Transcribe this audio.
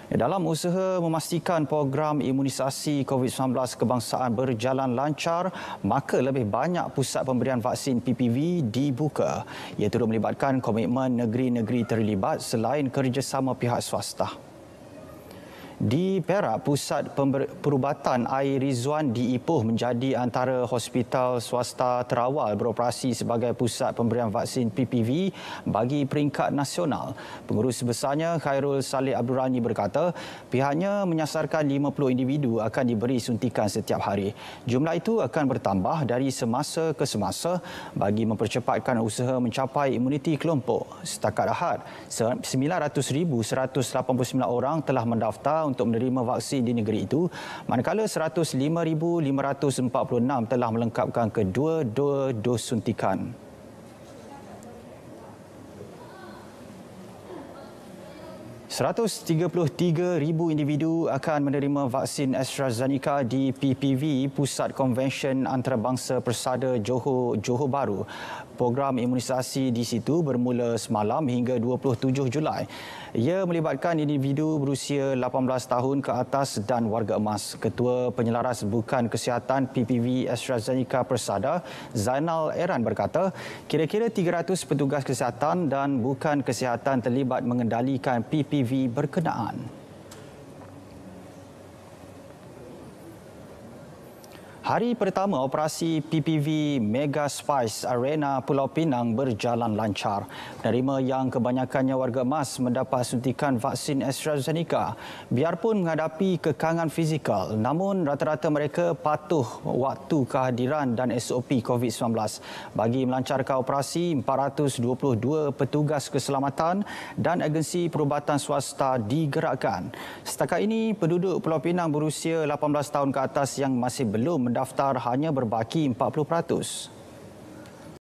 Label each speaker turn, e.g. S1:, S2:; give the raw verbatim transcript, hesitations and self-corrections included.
S1: Dalam usaha memastikan program imunisasi COVID sembilan belas kebangsaan berjalan lancar, maka lebih banyak pusat pemberian vaksin P P V dibuka. Ia turut melibatkan komitmen negeri-negeri terlibat selain kerjasama pihak swasta. Di Perak, Pusat Perubatan Air Rizwan di Ipoh menjadi antara hospital swasta terawal beroperasi sebagai pusat pemberian vaksin P P V bagi peringkat nasional. Pengurus besarnya Khairul Saleh Abdul Rani berkata, pihaknya menyasarkan lima puluh individu akan diberi suntikan setiap hari. Jumlah itu akan bertambah dari semasa ke semasa bagi mempercepatkan usaha mencapai imuniti kelompok. Setakat Ahad, sembilan ratus ribu seratus lapan puluh sembilan orang telah mendaftar untuk menerima vaksin di negeri itu, manakala seratus lima ribu lima ratus empat puluh enam telah melengkapkan kedua-dua dos suntikan. seratus tiga puluh tiga ribu individu akan menerima vaksin AstraZeneca di P P V Pusat Konvensyen Antarabangsa Persada Johor, Johor Bahru. Program imunisasi di situ bermula semalam hingga dua puluh tujuh Julai. Ia melibatkan individu berusia lapan belas tahun ke atas dan warga emas. Ketua Penyelaras Bukan Kesihatan P P V AstraZeneca Persada, Zainal Eran berkata, kira-kira tiga ratus petugas kesihatan dan bukan kesihatan terlibat mengendalikan P P V berkenaan. Hari pertama operasi P P V Mega Spice Arena Pulau Pinang berjalan lancar. Penerima yang kebanyakannya warga emas mendapat suntikan vaksin AstraZeneca. Biarpun menghadapi kekangan fizikal, namun rata-rata mereka patuh waktu kehadiran dan S O P COVID sembilan belas. Bagi melancarkan operasi, empat ratus dua puluh dua petugas keselamatan dan agensi perubatan swasta digerakkan. Setakat ini, penduduk Pulau Pinang berusia lapan belas tahun ke atas yang masih belum mendaftar hanya berbaki empat puluh peratus.